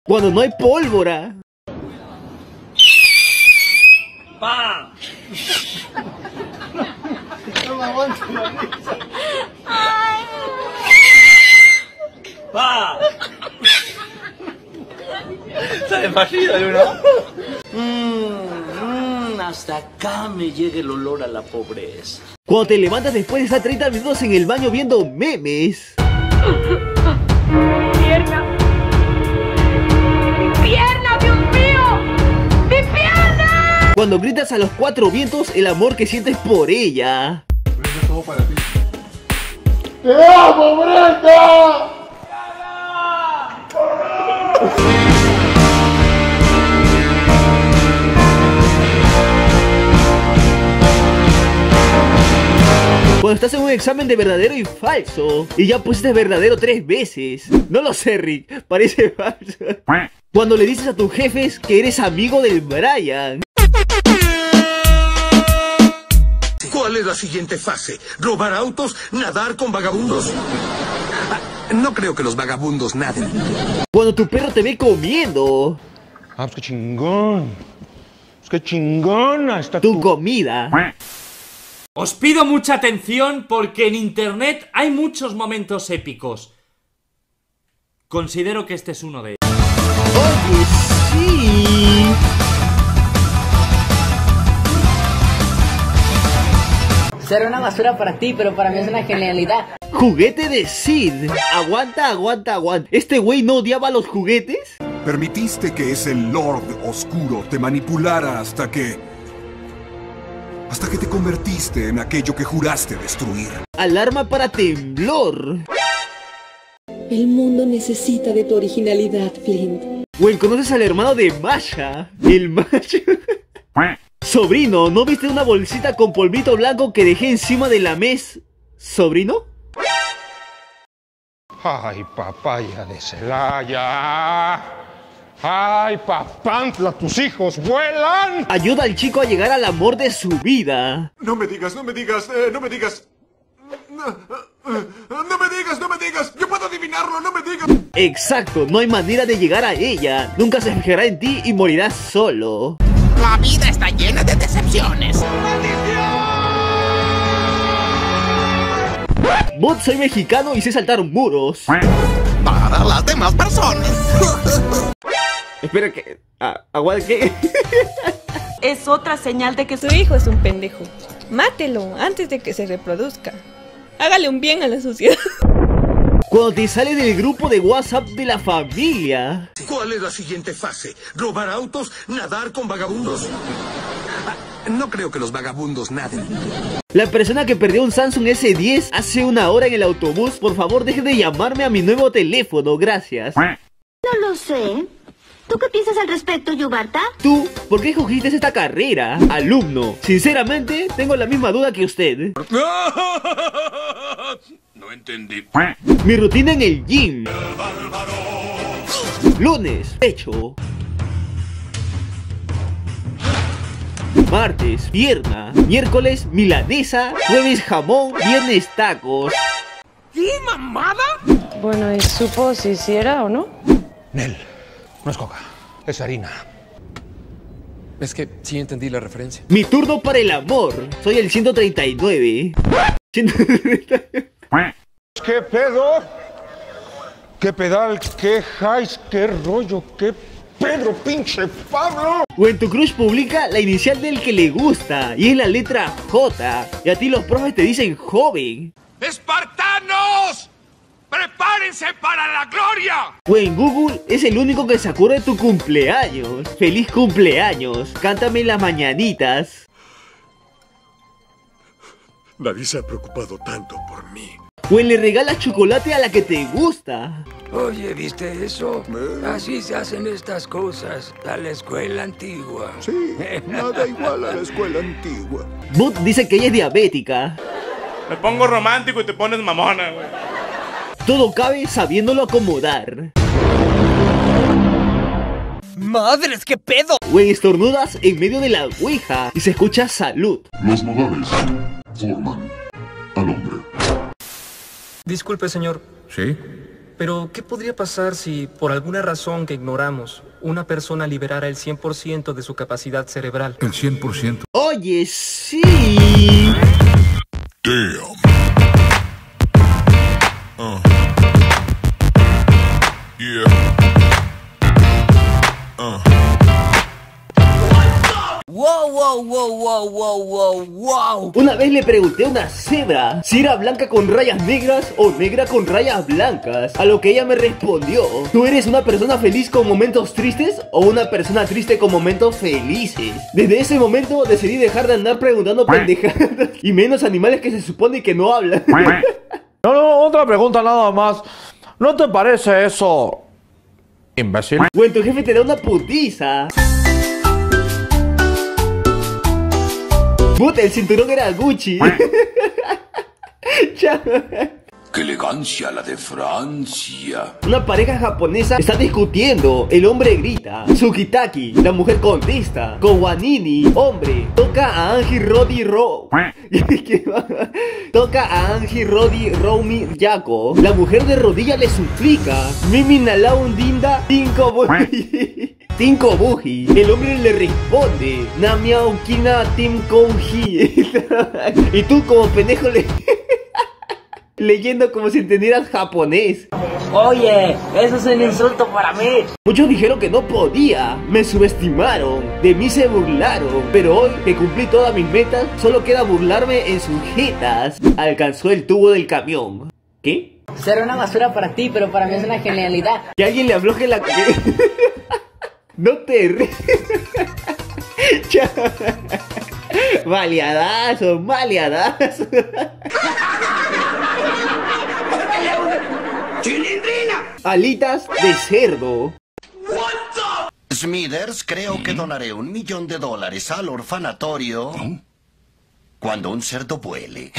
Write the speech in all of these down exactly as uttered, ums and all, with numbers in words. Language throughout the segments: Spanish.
Cuando no hay pólvora. ¡Pa! No me aguanto la risa. ¡Pa! Está demasiado, ¿no? Mmm, mmm, hasta acá me llega el olor a la pobreza. Cuando te levantas después de estar treinta minutos en el baño viendo memes. ¡Mi pierna! ¡Mi pierna, Dios mío! ¡Mi pierna! Cuando gritas a los cuatro vientos el amor que sientes por ella. Eso es todo para ti. ¡Te amo, Brenda! Cuando estás en un examen de verdadero y falso y ya pusiste verdadero tres veces. No lo sé, Rick, parece falso. Cuando le dices a tus jefes que eres amigo del Brian. ¿Cuál es la siguiente fase? ¿Robar autos? ¿Nadar con vagabundos? Ah, no creo que los vagabundos naden. Cuando tu perro te ve comiendo. Ah, pues qué chingón. Pues qué chingona está tu tu comida. Os pido mucha atención porque en internet hay muchos momentos épicos. Considero que este es uno de ellos. Oye, sí. Será una basura para ti, pero para mí es una genialidad. Juguete de Sid. Aguanta, aguanta, aguanta. ¿Este güey no odiaba los juguetes? Permitiste que ese Lord Oscuro te manipulara hasta que... Hasta que te convertiste en aquello que juraste destruir. Alarma para temblor. El mundo necesita de tu originalidad, Flint. Güey, ¿conoces al hermano de Masha? El macho. Sobrino, ¿no viste una bolsita con polvito blanco que dejé encima de la mesa? ¿Sobrino? Ay, papaya de Celaya. Ay, papantla, tus hijos vuelan. Ayuda al chico a llegar al amor de su vida. No me digas, no me digas, eh, no me digas. No, no me digas, no me digas. Yo puedo adivinarlo, no me digas. Exacto, no hay manera de llegar a ella. Nunca se fijará en ti y morirás solo. La vida está llena de decepciones. Bot, soy mexicano y sé saltar muros. Para las demás personas. Espera que... Ah, aguanta, ¿qué? Es otra señal de que Su hijo es un pendejo. Mátelo antes de que se reproduzca. Hágale un bien a la sociedad. Cuando te sale del grupo de WhatsApp de la familia. ¿Cuál es la siguiente fase? ¿Robar autos? ¿Nadar con vagabundos? Ah, no creo que los vagabundos naden. La persona que perdió un Samsung ese diez hace una hora en el autobús, por favor deje de llamarme a mi nuevo teléfono, gracias. No lo sé. ¿Tú qué piensas al respecto, Yubarta? ¿Tú? ¿Por qué escogiste esta carrera? Alumno, sinceramente tengo la misma duda que usted. No entendí. Mi rutina en el gym. Lunes, pecho. Martes, pierna. Miércoles, milanesa. Jueves, jamón. Viernes, tacos. ¿Qué mamada? Bueno, y supo si sí era o no. Nel, no es coca, es harina. Es que sí entendí la referencia. Mi turno para el amor. Soy el ciento treinta y nueve. ciento treinta y nueve. ¿Qué pedo? ¿Qué pedal? ¿Qué highs? ¿Qué rollo? ¿Qué Pedro, pinche Pablo? O en tu crush publica la inicial del que le gusta y es la letra J. Y a ti los profes te dicen joven. ¡Espartanos! ¡Prepárense para la gloria! O en Google es el único que se acuerda de tu cumpleaños. ¡Feliz cumpleaños! Cántame las mañanitas. Nadie se ha preocupado tanto por mí. O en le regalas chocolate a la que te gusta. Oye, ¿viste eso? Así se hacen estas cosas. A la escuela antigua. Sí, nada igual a la escuela antigua. Bud dice que ella es diabética. Me pongo romántico y te pones mamona, güey. Todo cabe sabiéndolo acomodar. ¡Madres, qué pedo! O en estornudas en medio de la ouija y se escucha salud. Los modales forman al hombre. Disculpe, señor. ¿Sí? Pero, ¿qué podría pasar si, por alguna razón que ignoramos, una persona liberara el cien por ciento de su capacidad cerebral? El cien por ciento. Oye, sí. Damn. Uh. Yeah. Uh. Wow, wow, wow, wow, wow, wow, wow. Una vez le pregunté a una cebra si era blanca con rayas negras o negra con rayas blancas, a lo que ella me respondió: ¿tú eres una persona feliz con momentos tristes o una persona triste con momentos felices? Desde ese momento decidí dejar de andar preguntando pendejadas y menos animales que se supone que no hablan. No, no, otra pregunta nada más. ¿No te parece eso imbécil? Bueno, tu jefe te da una putiza. Puta, el cinturón era Gucci. ¡Qué elegancia la de Francia! Una pareja japonesa está discutiendo. El hombre grita Tsukitaki, la mujer contesta Kowanini, hombre, toca a Anji Rodi Ro Toca a Anji Rodi Romi Yako. La mujer de rodilla le suplica Mimi Nalaundinda Tinko Tinko Buji. El hombre le responde Namia Ukina Tim Konji. Y tú como pendejo le leyendo como si entendieras japonés. Oye, eso es un insulto para mí. Muchos dijeron que no podía, me subestimaron, de mí se burlaron, pero hoy que cumplí todas mis metas, solo queda burlarme en sus jetas. Alcanzó el tubo del camión. ¿Qué? Será una basura para ti, pero para mí es una genialidad. Que alguien le afloje la... No te ríes. Maleadazo, maleadazo. ¡Chilindrina! Alitas de cerdo. Smithers, creo que donaré un millón de dólares al orfanatorio cuando un cerdo vuele.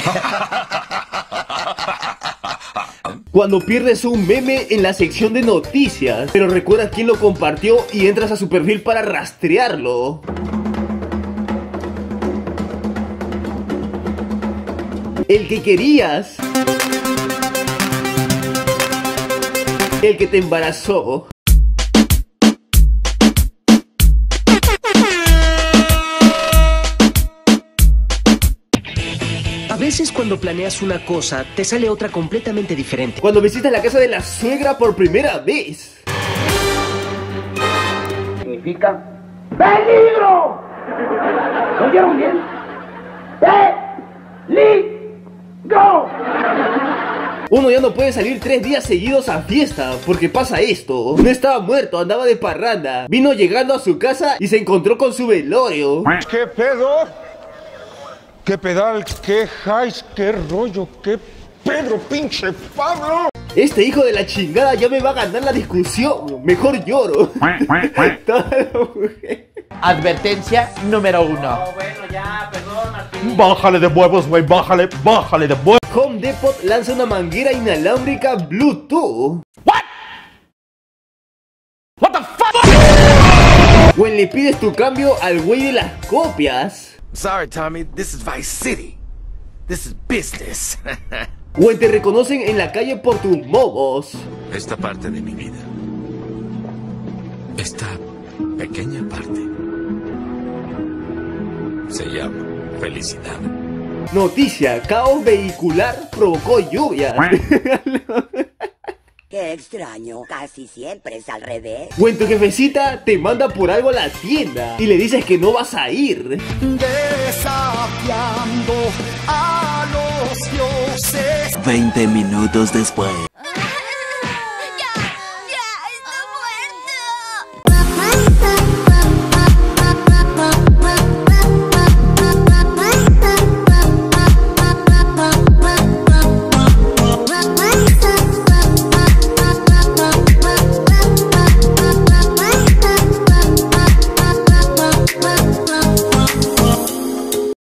Cuando pierdes un meme en la sección de noticias, pero recuerdas quién lo compartió y entras a su perfil para rastrearlo. El que querías. El que te embarazó. A veces cuando planeas una cosa, te sale otra completamente diferente. Cuando visitas la casa de la suegra por primera vez. Significa ¡peligro! ¿Lo oyeron bien? ¡Peligro! Uno ya no puede salir tres días seguidos a fiesta, porque pasa esto. No estaba muerto, andaba de parranda. Vino llegando a su casa y se encontró con su velorio. ¿Qué pedo? ¿Qué pedal? ¿Qué highs? ¿Qué rollo? ¿Qué Pedro, pinche Pablo? Este hijo de la chingada ya me va a ganar la discusión. Mejor lloro. Advertencia número uno. No, bueno, ya, perdón, Martín. Bájale de huevos, güey, bájale, bájale de huevos. Home Depot lanza una manguera inalámbrica Bluetooth. What? What the fuck? O le pides tu cambio al güey de las copias. Sorry, Tommy, this is Vice City. This is business. O te reconocen en la calle por tus mogos. Esta parte de mi vida. Esta pequeña parte. Se llama felicidad. Noticia, caos vehicular provocó lluvia. Qué extraño, casi siempre es al revés. O en tu jefecita te manda por algo a la tienda y le dices que no vas a ir. Desafiando a los dioses. veinte minutos después.